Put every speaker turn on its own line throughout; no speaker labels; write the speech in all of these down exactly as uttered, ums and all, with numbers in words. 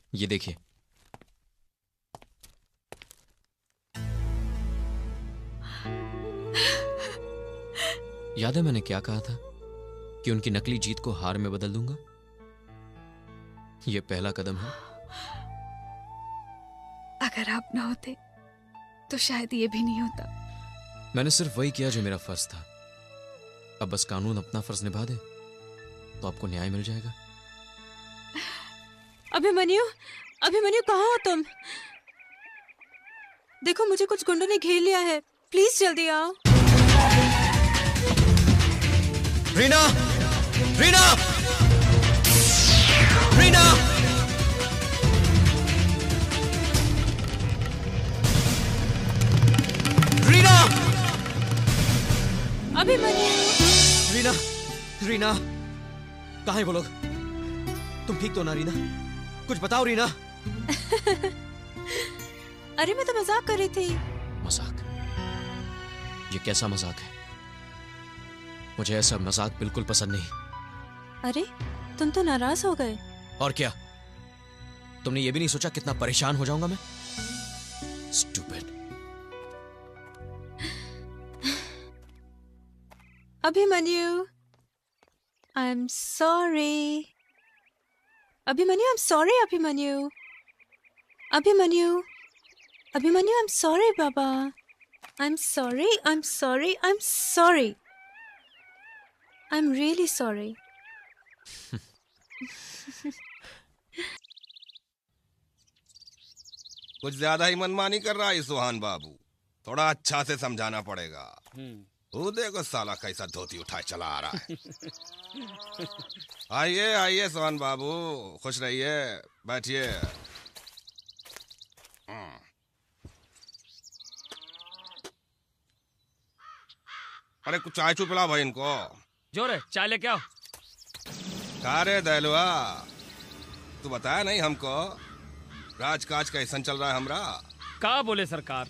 ये देखिए। याद है मैंने क्या कहा था कि उनकी नकली जीत को हार में बदल दूंगा? यह पहला कदम है।
अगर आप ना होते तो शायद ये भी नहीं होता।
मैंने सिर्फ वही किया जो मेरा फर्ज था। अब बस कानून अपना फर्ज निभा दे तो आपको न्याय मिल जाएगा।
अभिमन्यु, अभिमन्यु कहाँ हो तुम? देखो मुझे कुछ गुंडों ने घेर लिया है, प्लीज जल्दी आओ।
रीना! रीना! रीना! रीना!
अभिमन्यु!
रीना! रीना! कहाँ है वो लोग? तुम ठीक तो ना रीना? कुछ बताओ रीना।
अरे मैं तो मजाक कर रही थी।
मजाक? ये कैसा मजाक है? मुझे ऐसा मजाक बिल्कुल पसंद नहीं।
अरे तुम तो नाराज हो गए।
और क्या? तुमने ये भी नहीं सोचा कितना परेशान हो जाऊंगा मैं? Stupid.
Abhimanyu, I am sorry. Abhimanyu, I am sorry. Abhimanyu, Abhimanyu, Abhimanyu, I am sorry बाबा। I am sorry, I am sorry, I am sorry. I am really sorry.
कुछ ज्यादा ही मनमानी कर रहा है सुहान बाबू, थोड़ा अच्छा से समझाना पड़ेगा। वो देखो साला कैसा धोती उठाए चला आ रहा है। आइए आइए सुहान बाबू, खुश रहिए, बैठिए। अरे कुछ चाय चू पिला भाई इनको।
जोरे चाय लेके आओ।
का रे दहलुआ, तू बताया नहीं हमको राजकाज कैसन चल रहा है हमरा?
का बोले सरकार,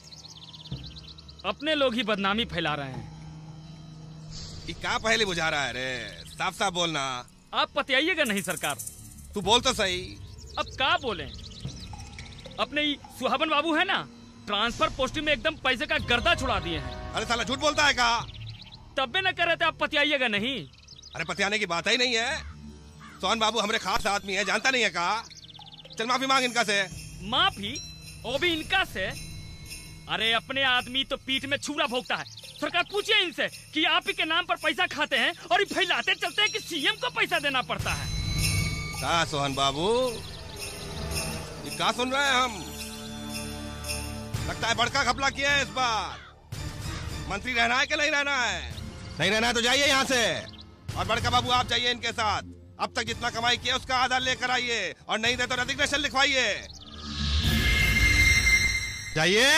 अपने लोग ही बदनामी फैला रहे हैं।
ये का पहले बुझा रहा है रे, साफ साफ बोलना।
आप पतियाइएगा नहीं सरकार।
तू बोल तो सही।
अब का बोले, अपने सुहाबन बाबू है ना, ट्रांसफर पोस्टिंग में एकदम पैसे का गर्दा छुड़ा दिए हैं।
अरे साला झूठ बोलता है का?
तब न कर रहे थे आप पतियाइएगा नहीं।
अरे पतियाने की बात ही नहीं है। सोहन बाबू हमारे खास आदमी है, जानता नहीं है का? चल माफी मांग इनका से।
माफी? वो भी इनका से? अरे अपने आदमी तो पीठ में छुरा भोगता है। सरकार पूछिए इनसे कि आप ही के नाम पर पैसा खाते हैं और ये फैलाते चलते हैं कि सीएम को पैसा देना पड़ता है।
का सोहन बाबू, ये का सुन रहे हैं हम? लगता है बड़का घपला किया है इस बार। मंत्री रहना है कि नहीं रहना है? नहीं रहना है तो जाइए यहाँ से। और बड़का बाबू आप जाइए इनके साथ। अब तक जितना कमाई किया उसका आधा लेकर आइए, और नहीं दे तो रेजिग्नेशन लिखवाइए। जाइए।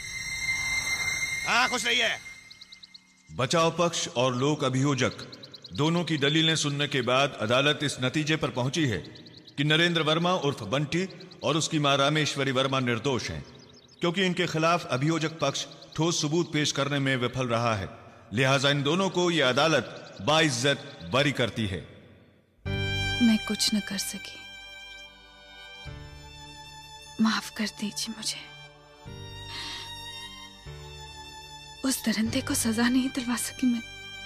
हाँ खुश रहिए।
बचाव पक्ष और लोक अभियोजक दोनों की दलीलें सुनने के बाद अदालत इस नतीजे पर पहुंची है कि नरेंद्र वर्मा उर्फ बंटी और उसकी मां रामेश्वरी वर्मा निर्दोष हैं, क्योंकि इनके खिलाफ अभियोजक पक्ष ठोस सबूत पेश करने में विफल रहा है। लिहाजा इन दोनों को यह अदालत बाइज्जत बरी करती है।
मैं कुछ न कर सकी, माफ कर दीजिए मुझे। उस दरिंदे को सजा नहीं दिलवा सकी मैं।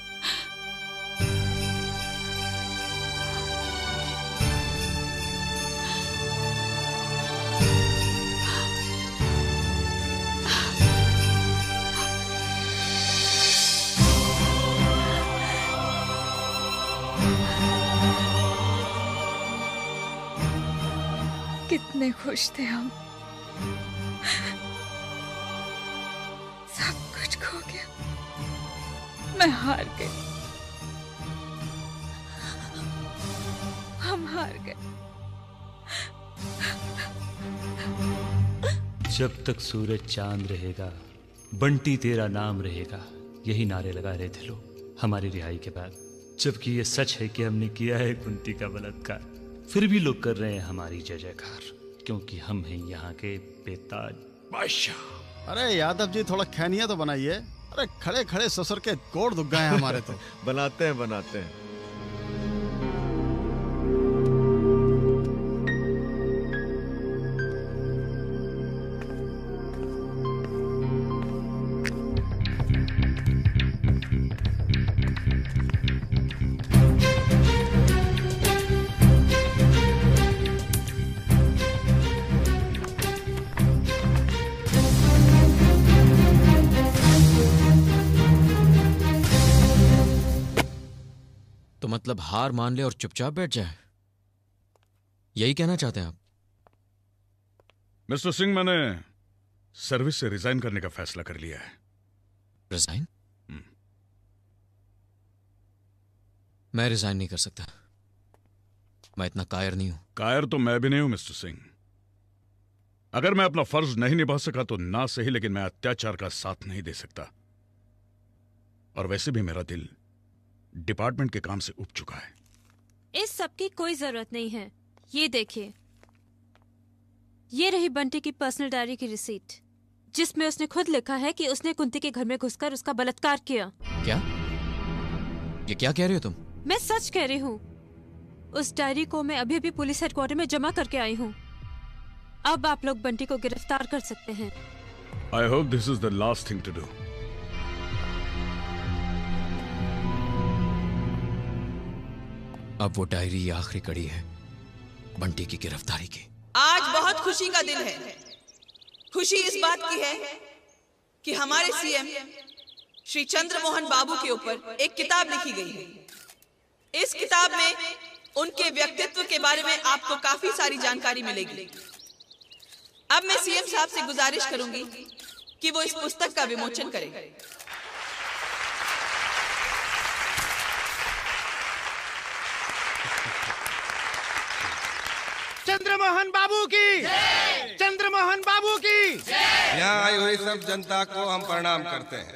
कितने खुश थे हम, सब कुछ खो गया, मैं हार गई, हम हार गए।
जब तक सूरज चांद रहेगा, बंटी तेरा नाम रहेगा, यही नारे लगा रहे थे लोग हमारी रिहाई के बाद। जबकि ये सच है कि हमने किया है कुंती का बलात्कार, फिर भी लोग कर रहे हैं हमारी जय जयकार, क्योंकि हम हैं यहाँ के बेताज बादशाह।
अरे यादव जी थोड़ा खैनिया तो बनाइए। अरे खड़े खड़े ससुर के गोड़ दुख गए हैं हमारे तो।
बनाते हैं बनाते हैं।
मतलब हार मान ले और चुपचाप बैठ जाए, यही कहना चाहते हैं आप?
मिस्टर सिंह, मैंने सर्विस से रिजाइन करने का फैसला कर लिया है।
रिजाइन? मैं रिजाइन नहीं कर सकता। मैं इतना कायर नहीं हूं।
कायर तो मैं भी नहीं हूं मिस्टर सिंह। अगर मैं अपना फर्ज नहीं निभा सका तो ना सही, लेकिन मैं अत्याचार का साथ नहीं दे सकता। और वैसे भी मेरा दिल डिपार्टमेंट के काम से उब चुका है।
इस सब की कोई जरूरत नहीं है। ये देखिए, ये रही बंटी की पर्सनल डायरी की रिसीट, जिसमें उसने खुद लिखा है कि उसने कुंती के घर में घुसकर उसका बलात्कार किया।
क्या? ये क्या कह रही हो तुम?
मैं सच कह रही हूँ। उस डायरी को मैं अभी अभी पुलिस हेडक्वार्टर में जमा करके आई हूँ। अब आप लोग बंटी को गिरफ्तार कर सकते हैं।
I hope this is the last thing to do.
अब वो डायरी आखिरी कड़ी है बंटी की गिरफ्तारी की।
आज बहुत खुशी का दिन है। खुशी इस बात की है कि हमारे सीएम श्री चंद्रमोहन बाबू के ऊपर एक किताब लिखी गई है। इस किताब में उनके व्यक्तित्व के बारे में आपको काफी सारी जानकारी मिलेगी। अब मैं सीएम साहब से गुजारिश करूंगी कि वो इस पुस्तक का विमोचन करें।
चंद्रमोहन बाबू की, चंद्रमोहन बाबू की।
यहाँ आई हुई सब जनता को हम प्रणाम करते हैं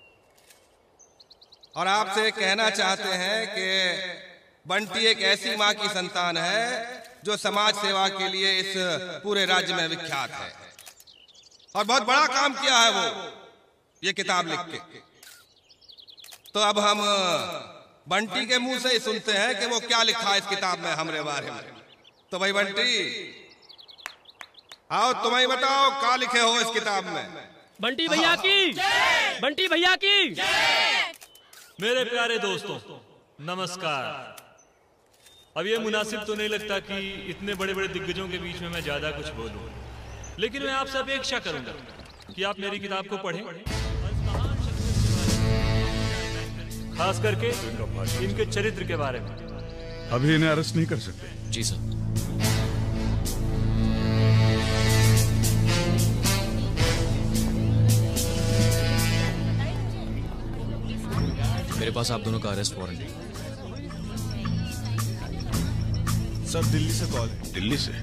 और आपसे कहना चाहते हैं कि बंटी एक ऐसी माँ की संतान है जो समाज सेवा के लिए इस पूरे राज्य में विख्यात है और बहुत बड़ा काम किया है वो ये किताब लिख के। तो अब हम बंटी के मुंह से ही सुनते हैं कि वो क्या लिखा है इस किताब में हमारे बारे में। तो भाई बंटी, आओ तुम ही बताओ क्या लिखे हो इस किताब में।
बंटी भैया की, बंटी भैया की।
मेरे प्यारे दोस्तों, नमस्कार। अब ये मुनासिब तो नहीं लगता कि इतने बड़े बड़े दिग्गजों के बीच में मैं ज्यादा कुछ बोलूं, लेकिन मैं आपसे अपेक्षा करूंगा कि आप मेरी किताब को पढ़ें, खास करके इनके चरित्र के बारे में।
अभी इन्हें अरेस्ट नहीं कर सकते?
जी सर। मेरे पास आप दोनों का अरेस्ट वारंट है।
सर दिल्ली से कॉल है।
दिल्ली से?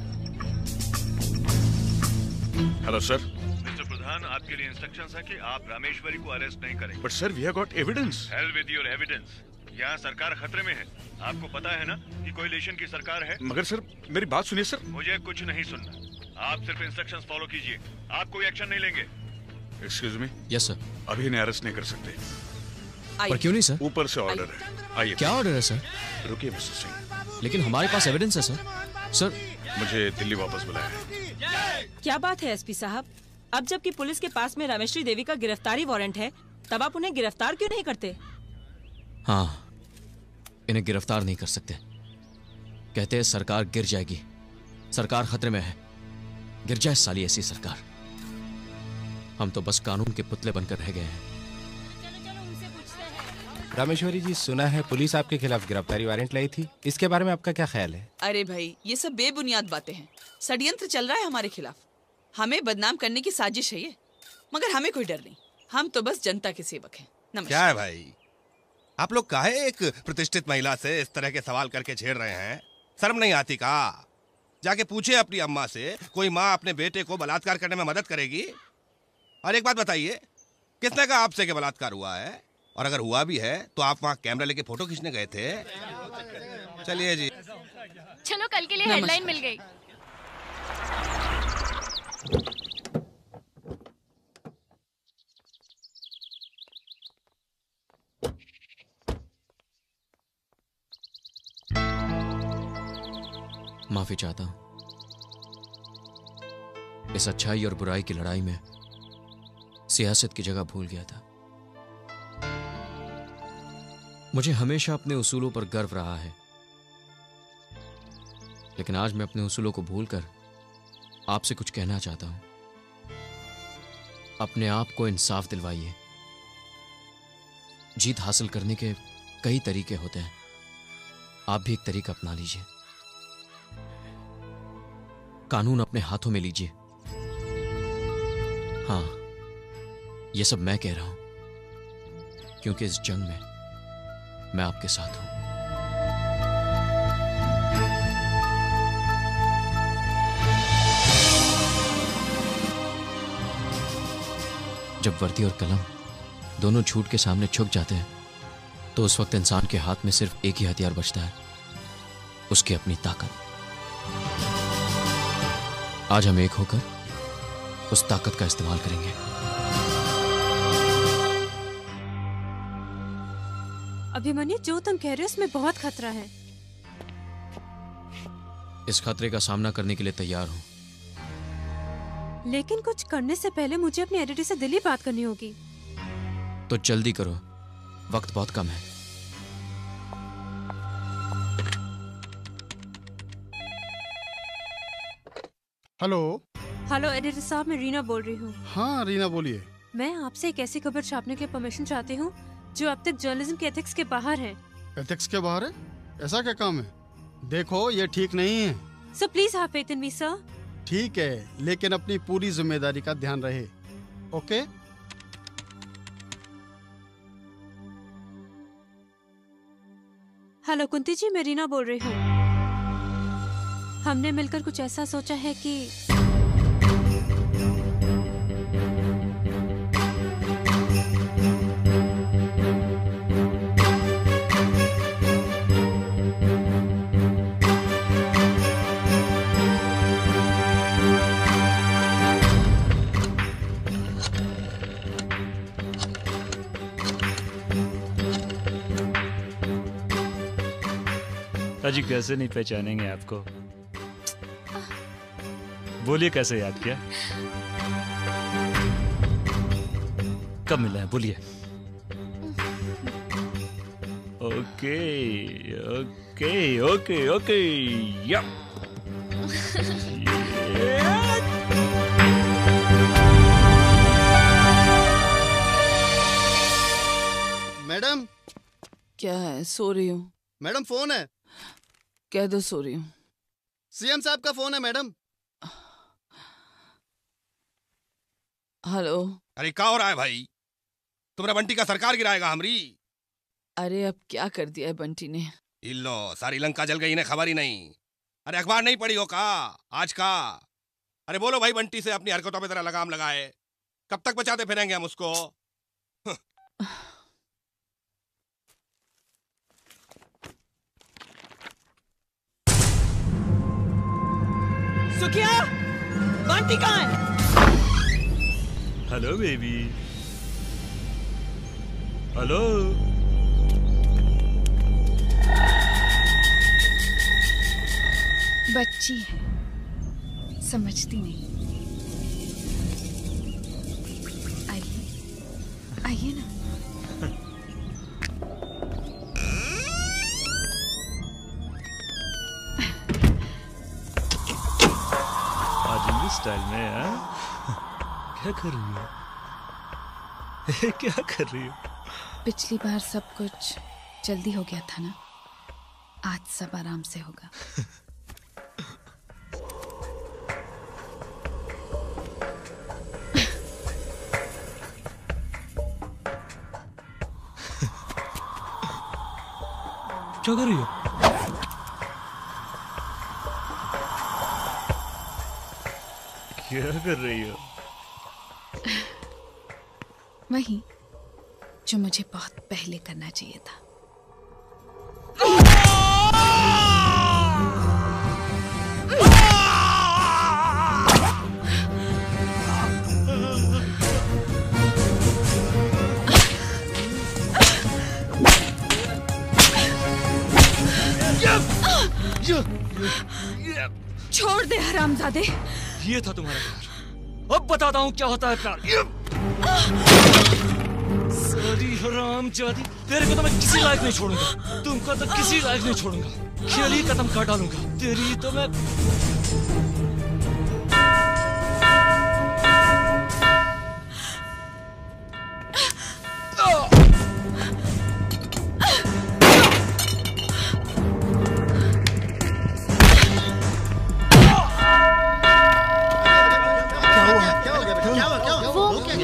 Hello sir.
मिस्टर प्रधान, आपके लिए इंस्ट्रक्शंस है कि आप रामेश्वरी को अरेस्ट नहीं करेंगे।
But sir, we have got evidence.
Hell with your evidence. यहाँ सरकार खतरे में है। आपको पता है ना कि कोएलिशन की सरकार है।
मगर सर, मेरी बात सुनिए सर।
मुझे कुछ नहीं सुनना, आप सिर्फ इंस्ट्रक्शंस फॉलो कीजिए। आप कोई एक्शन नहीं लेंगे।
Excuse me.
Yes sir.
अभी इन्हें अरेस्ट नहीं कर सकते।
पर क्यों नहीं सर?
ऊपर से ऑर्डर है। आइए।
क्या ऑर्डर है सर?
रुकिए मिस्टर सिंह।
लेकिन हमारे पास एविडेंस है सर। सर,
मुझे दिल्ली वापस बुलाया है।
क्या बात है एसपी साहब, अब जबकि पुलिस के पास में रामेश्वरी देवी का गिरफ्तारी वारंट है, तब आप उन्हें गिरफ्तार क्यों नहीं करते?
हाँ, इन्हें गिरफ्तार नहीं कर सकते। कहते हैं सरकार गिर जाएगी, सरकार खतरे में है। गिर जाए साली ऐसी सरकार। हम तो बस कानून के पुतले बनकर रह गए हैं।
रामेश्वरी जी, सुना है पुलिस आपके खिलाफ गिरफ्तारी वारंट लाई थी, इसके बारे में आपका क्या ख्याल है?
अरे भाई, ये सब बेबुनियाद बातें हैं। षड्यंत्र चल रहा है हमारे खिलाफ, हमें बदनाम करने की साजिश है ये। मगर हमें कोई डर नहीं, हम तो बस जनता के सेवक हैं। नमस्कार।
क्या है भाई, आप लोग काहे एक प्रतिष्ठित महिला से इस तरह के सवाल करके छेड़ रहे हैं? शर्म नहीं आती का? जाके पूछे अपनी अम्मा से, कोई माँ अपने बेटे को बलात्कार करने में मदद करेगी? और एक बात बताइए, किसने कहा आपसे कि बलात्कार हुआ है? और अगर हुआ भी है तो आप वहाँ कैमरा लेके फोटो खींचने गए थे? चलिए जी,
चलो कल के लिए हेडलाइन मिल गई।
माफी चाहता हूं। इस अच्छाई और बुराई की लड़ाई में सियासत की जगह भूल गया था। मुझे हमेशा अपने उसूलों पर गर्व रहा है, लेकिन आज मैं अपने उसूलों को भूलकर आपसे कुछ कहना चाहता हूं। अपने आप को इंसाफ दिलवाइए। जीत हासिल करने के कई तरीके होते हैं, आप भी एक तरीका अपना लीजिए, कानून अपने हाथों में लीजिए। हाँ, ये सब मैं कह रहा हूं क्योंकि इस जंग में मैं आपके साथ हूं। जब वर्दी और कलम दोनों झूठ के सामने झुक जाते हैं तो उस वक्त इंसान के हाथ में सिर्फ एक ही हथियार बचता है, उसकी अपनी ताकत। आज हम एक होकर उस ताकत का इस्तेमाल करेंगे।
अभिमन्यु, जो तुम कह रहे हो उसमें बहुत खतरा है।
इस खतरे का सामना करने के लिए तैयार हूं,
लेकिन कुछ करने से पहले मुझे अपनी एडिटर से दिली बात करनी होगी।
तो जल्दी करो, वक्त बहुत कम है।
हेलो
हेलो एडिटर साहब, मैं रीना बोल रही हूँ।
हाँ रीना बोलिए।
मैं आपसे एक ऐसी खबर छापने के परमिशन चाहती हूँ जो अब तक जर्नलिज्म के एथिक्स के बाहर है।
एथिक्स के बाहर है? ऐसा क्या काम है? देखो ये ठीक नहीं है।
So please have faith in me sir.
ठीक है, लेकिन अपनी पूरी जिम्मेदारी का ध्यान रहे। ओके?
हेलो कुंती जी, मैं रीना बोल रही हूँ। हमने मिलकर कुछ ऐसा सोचा है कि
अजी कैसे नहीं पहचानेंगे आपको? बोलिए कैसे याद किया? कब मिला है बोलिए। ओके ओके ओके ओके या
मैडम।
क्या है? सो रही हूँ
मैडम। फोन है।
कह दो सो रही हूँ।
सीएम साहब का फोन है मैडम।
हेलो।
अरे क्या हो रहा है भाई? तुम्हारा बंटी का सरकार गिराएगा हमरी।
अरे अब क्या कर दिया है बंटी ने?
इल्लो सारी लंका जल गई, इन्हें खबर ही नहीं। अरे अखबार नहीं पढ़ी हो का आज का? अरे बोलो भाई बंटी से अपनी हरकतों पे जरा लगाम लगाए। कब तक बचाते फिरेंगे हम उसको?
सुखिया, बंटी कहाँ है?
Hello baby. हेलो।
बच्ची है, समझती नहीं। आइए आइए ना।
स्टाइल में है? क्या कर रही हो? क्या कर रही हो?
पिछली बार सब कुछ जल्दी हो गया था ना, आज सब आराम से होगा।
क्या कर रही हो? क्या कर रही हो?
वही जो मुझे बहुत पहले करना चाहिए था।
छोड़ दे हरामजादे।
ये था तुम्हारा प्यार, अब बताता हूँ क्या होता है प्यार। सारी हरामजादी, तेरे को तो मैं किसी लायक नहीं छोड़ूंगा। तुमको तो किसी लायक नहीं छोड़ूंगा। खेल ही खत्म कर डालूंगा। तेरी तो मैं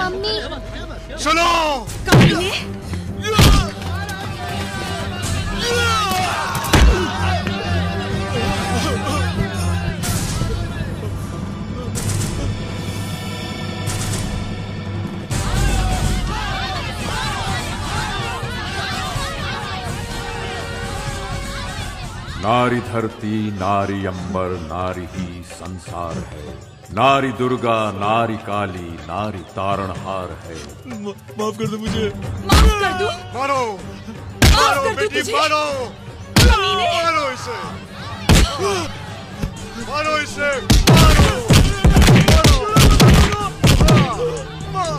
मम्मी
सुनो
कमीने
नारी धरती नारी अंबर नारी ही संसार है। नारी दुर्गा नारी काली नारी तारणहार है।
माफ कर दो मुझे।
माफ कर दो।
मारो
माफ कर दो तुझे।
मारो
कमीने।
मारो इसे मारो इसे मारो मारो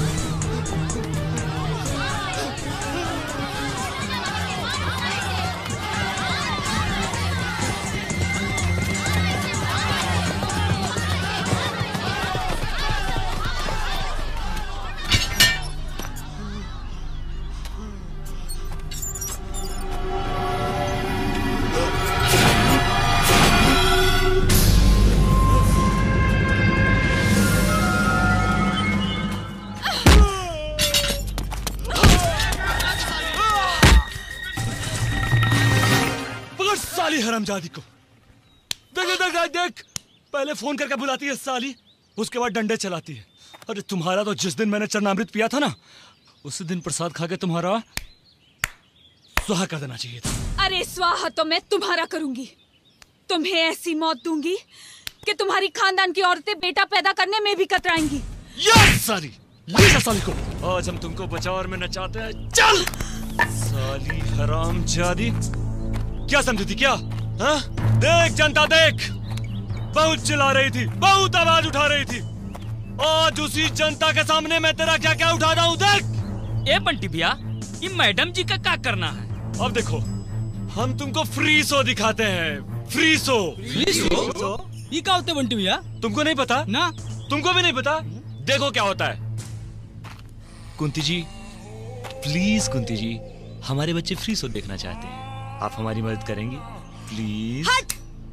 हरामजादी को देख देख देख देख पहले फोन करके बुलाती है साली, उसके बाद डंडे चलाती है। अरे तुम्हारा तो जिस दिन मैंने चरणामृत पिया था ना, उसी दिन प्रसाद खा के तुम्हारा स्वाहा कर देना चाहिए था।
अरे स्वाहा तो मैं तुम्हारा करूंगी। तुम्हें ऐसी मौत दूंगी कि तुम्हारी खानदान की औरतें बेटा पैदा करने में भी कतराएंगी।
यस साली, ले जा साली को। आज हम तुमको बचाव में नचाते हैं। चल साली हरामजादी, क्या समझी थी क्या? हाँ? देख जनता देख, बहुत चिल्ला रही थी, बहुत आवाज उठा रही थी। आज उसी जनता के सामने मैं तेरा क्या क्या उठा रहा हूँ देख।
ए बंटी भैया, ये मैडम जी का क्या करना है?
अब देखो, हम तुमको फ्री शो दिखाते हैं। Free show.
Free show? ये क्या होता है बंटी भैया?
तुमको नहीं पता
ना?
तुमको भी नहीं पता? देखो क्या होता है। कुंती जी प्लीज, कुंती जी हमारे बच्चे फ्री शो देखना चाहते हैं, आप हमारी मदद करेंगी प्लीज?
हट!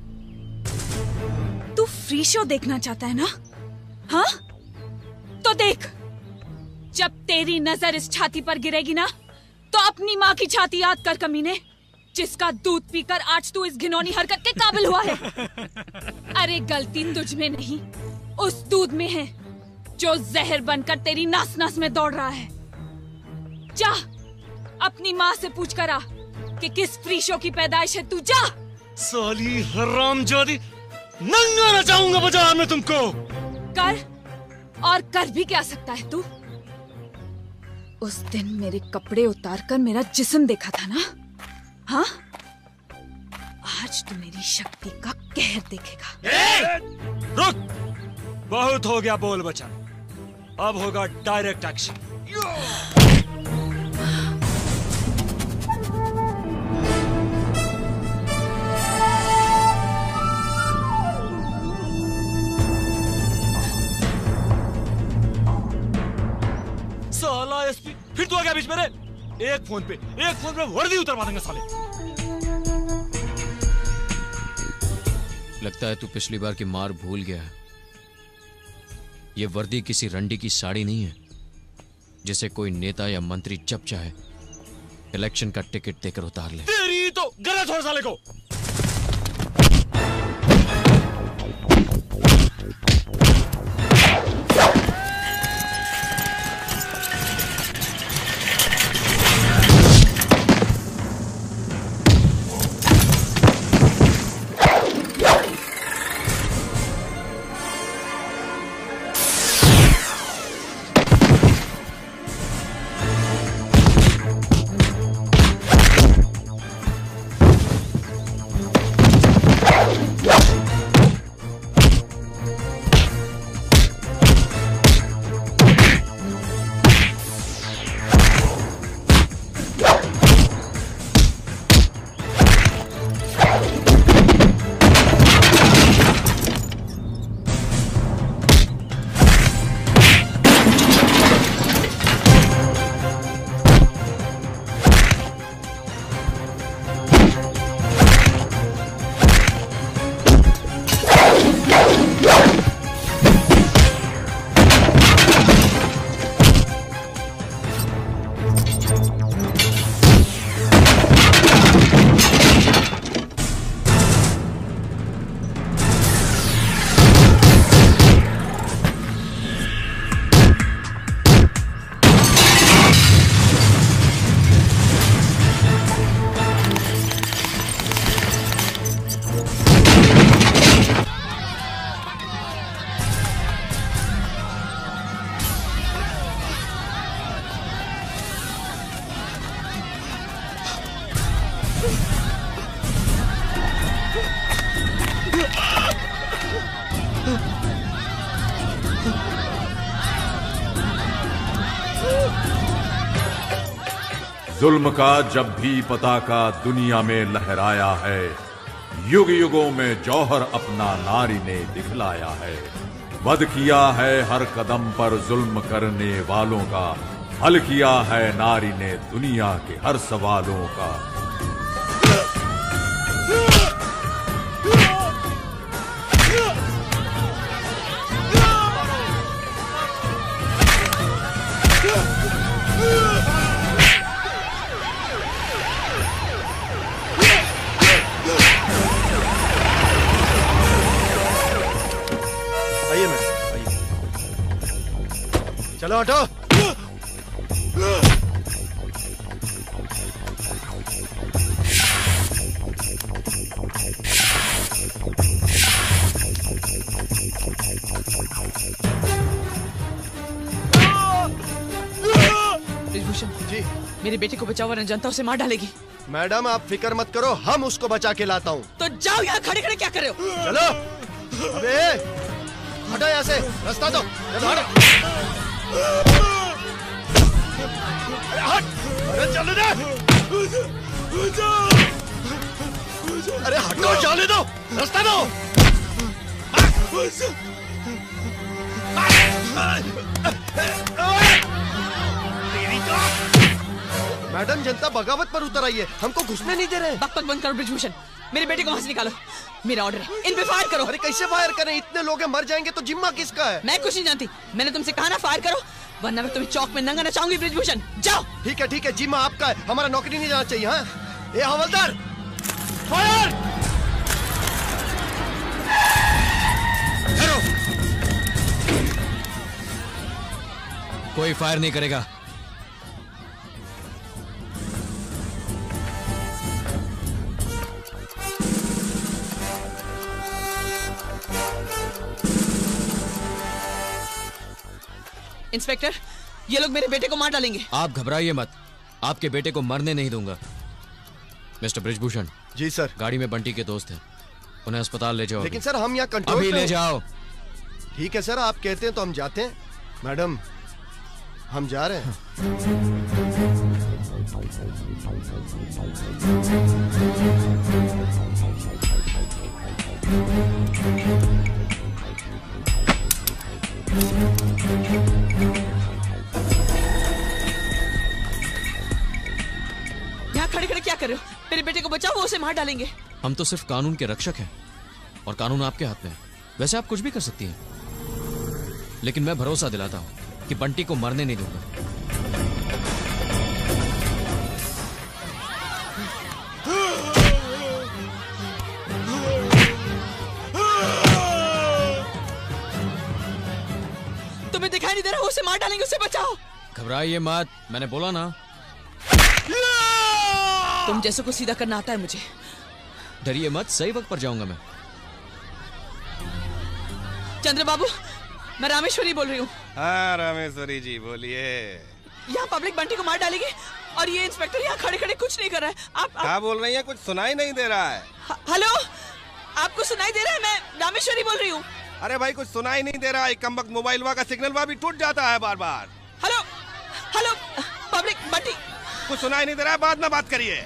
तू फ्री शो देखना चाहता है ना? हाँ? तो देख, जब तेरी नजर इस छाती पर गिरेगी ना, तो अपनी माँ की छाती याद कर कमीने, जिसका दूध पीकर आज तू इस घिनौनी हरकत के काबिल हुआ है। अरे गलती तुझ में नहीं, उस दूध में है जो जहर बनकर तेरी नास नास में दौड़ रहा है। जा अपनी माँ से पूछ कर आ कि किस फ्री शो की पैदाइश है तू। जा
साली हरामजादी, नंगा नचाऊंगा बाजार में तुमको।
कर, और कर भी क्या सकता है तू? उस दिन मेरे कपड़े उतार कर मेरा जिस्म देखा था ना? हाँ? आज तू मेरी शक्ति का कहर देखेगा।
ए! रुक, बहुत हो गया बोल बचा, अब होगा डायरेक्ट एक्शन। साला एसपी, फिर तू आ गया बीच में रे। एक फोन पे एक फोन पे वर्दी उतरवा देंगे साले।
लगता है तू पिछली बार की मार भूल गया है। ये वर्दी किसी रंडी की साड़ी नहीं है जिसे कोई नेता या मंत्री जब चाहे इलेक्शन का टिकट देकर उतार ले।
तेरी तो गलत हो साले को।
जुल्म का जब भी पताका दुनिया में लहराया है, युग युगों में जौहर अपना नारी ने दिखलाया है। वध किया है हर कदम पर जुल्म करने वालों का, हल किया है नारी ने दुनिया के हर सवालों का।
आइए मैडम, आइए। चलो हटो।
ब्रिजभूषण
जी,
मेरे बेटे को बचाओ वरना जनता उसे मार डालेगी।
मैडम आप फिक्र मत करो, हम उसको बचा के लाता हूँ।
तो जाओ, यहाँ खड़े खड़े क्या कर रहे हो?
चलो। अबे हटो यहाँ से, रास्ता दो। चलो हटो। अरे हट, अरे चलो ना। अरे हटो, जाने दो, रास्ता दो। मैडम जनता बगावत पर उतर आई है, हमको घुसने नहीं दे रहे।
बक बक बंद करो ब्रिजभूषण, मेरे बेटे को वहां से निकालो। मेरा ऑर्डर है, इन पे फायर करो।
अरे कैसे फायर करें, इतने लोग हैं, मर जाएंगे तो जिम्मा किसका है?
मैं कुछ नहीं जानती, मैंने तुमसे कहा ना फायर करो, वरना मैं तुम्हें चौक में नंगा नचाऊंगी। ब्रिजभूषण जाओ।
ठीक है ठीक है, जिम्मा आपका है, हमारा नौकरी नहीं जाना चाहिए। हाँ ये हवलदार, फायर।
कोई फायर नहीं करेगा।
इंस्पेक्टर, ये लोग मेरे बेटे को मार डालेंगे।
आप घबराइए मत, आपके बेटे को मरने नहीं दूंगा। मिस्टर ब्रिजभूषण।
जी सर।
गाड़ी में बंटी के दोस्त हैं, उन्हें अस्पताल ले जाओ।
लेकिन सर हम यहाँ कंट्रोल
अभी ले जाओ।
ठीक है सर, आप कहते हैं तो हम जाते हैं। मैडम हम जा रहे हैं।
यहाँ खड़े खड़े क्या कर रहे हो? मेरे बेटे को बचाओ, वो उसे मार डालेंगे।
हम तो सिर्फ कानून के रक्षक हैं और कानून आपके हाथ में है। वैसे आप कुछ भी कर सकती हैं, लेकिन मैं भरोसा दिलाता हूं कि बंटी को मरने नहीं दूंगा।
तुम्हें दिखाई नहीं दे रहा? उसे मार डालेंगे, उसे बचाओ।
घबराइए मत, मैंने बोला ना।
तुम जैसे को सीधा करना आता है मुझे।
डरिए मत, सही वक्त पर जाऊंगा मैं।
चंद्र बाबू, मैं रामेश्वरी बोल रही हूँ।
हाँ रामेश्वरी जी बोलिए।
यहाँ पब्लिक बंटी को मार डालेगी और ये इंस्पेक्टर यहाँ खड़े खड़े कुछ नहीं कर रहा है। आप, आप...
क्या बोल रही हैं? कुछ सुनाई नहीं दे रहा है।
हेलो, आपको सुनाई दे रहा है? मैं रामेश्वरी बोल रही हूँ।
अरे भाई कुछ सुनाई नहीं दे रहा है, कम वक्त मोबाइल का सिग्नल वहाँ भी टूट जाता है बार बार।
हेलो हेलो पब्लिक बंटी,
कुछ सुनाई नहीं दे रहा है, बाद में बात करिए।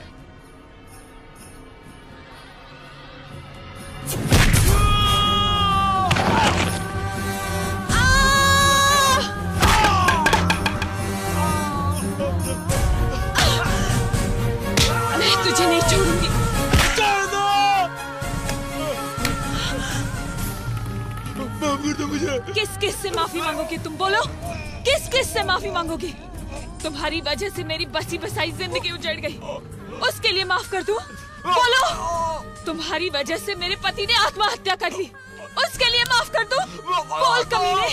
मैं तुझे नहीं छोड़ूंगी।
किस किस से माफी मांगोगी तुम? बोलो, किस किस से माफी मांगोगी? तुम्हारी वजह से मेरी बसी बसाई जिंदगी उजड़ गई, उसके लिए माफ कर दूं? बोलो, तुम्हारी वजह से मेरे पति ने आत्महत्या कर ली, उसके लिए माफ कर दूं? बोल कमीने।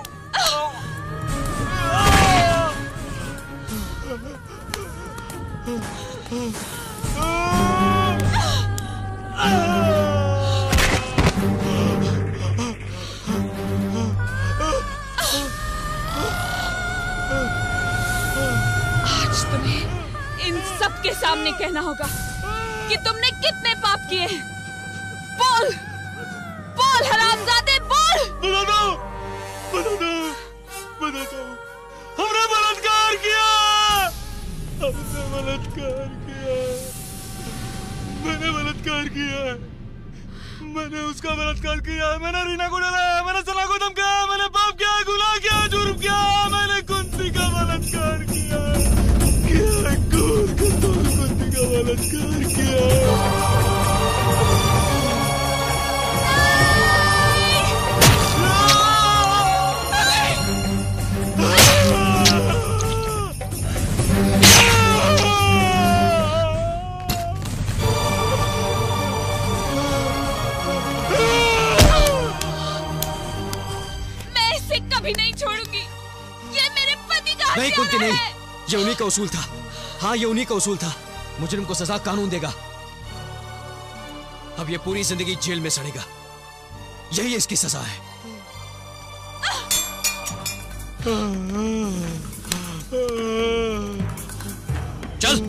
आज तुम्हें इन सब के सामने कहना होगा कि तुमने कितने पाप किए हैं। बोल बोल हरामजादे, बोल।
बता दो, बता दो, बता दो। हमने बलात्कार किया, हमने बलात्कार किया है। मैंने बलात्कार किया है। मैंने उसका बलात्कार किया है। मैंने रीना को डराया, मैंने सना को धमकाया, मैंने पाप किया, गुनाह किया, जुर्म किया। मैंने कुंती का बलात्कार किया है। किया है, घोर कठोर कुंती का बलात्कार किया है।
कभी नहीं छोड़ूंगी। ये मेरे पति का
नहीं कुंती
हत्यारा
नहीं,
है।
ये उन्हीं का उसूल था। हाँ ये उन्हीं का उसूल था। मुजरिम को सजा कानून देगा। अब ये पूरी जिंदगी जेल में सड़ेगा। यही इसकी सजा है। चल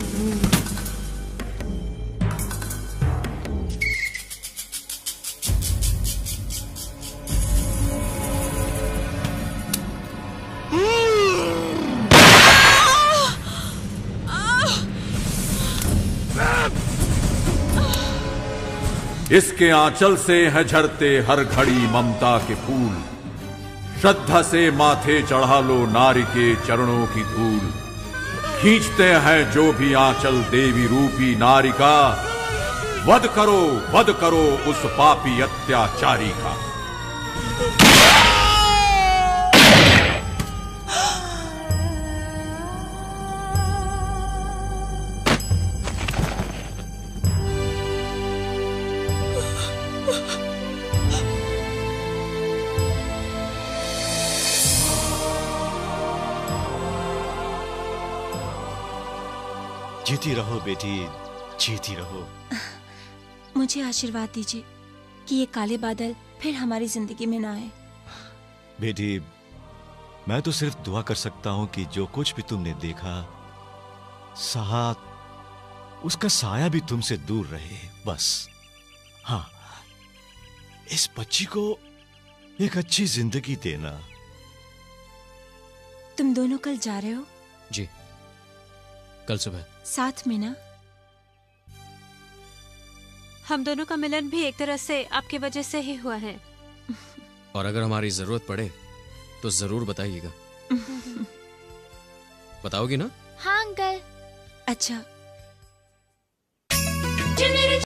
इसके आंचल से है झरते हर घड़ी ममता के फूल। श्रद्धा से माथे चढ़ा लो नारी के चरणों की धूल। खींचते हैं जो भी आंचल देवी रूपी नारी का। वध करो वध करो उस पापी अत्याचारी का।
जीती रहो बेटी, जीती रहो।
मुझे आशीर्वाद दीजिए कि ये काले बादल फिर हमारी जिंदगी में ना आए।
बेटी, मैं तो सिर्फ दुआ कर सकता हूं कि जो कुछ भी तुमने देखा सहा, उसका साया भी तुमसे दूर रहे, बस। हाँ, इस बच्ची को एक अच्छी जिंदगी देना।
तुम दोनों कल जा रहे हो?
जी, कल सुबह।
साथ में ना?
हम दोनों का मिलन भी एक तरह से आपकी वजह से ही हुआ है।
और अगर हमारी जरूरत पड़े तो जरूर बताइएगा। बताओगी ना?
हाँ अंकल। अच्छा।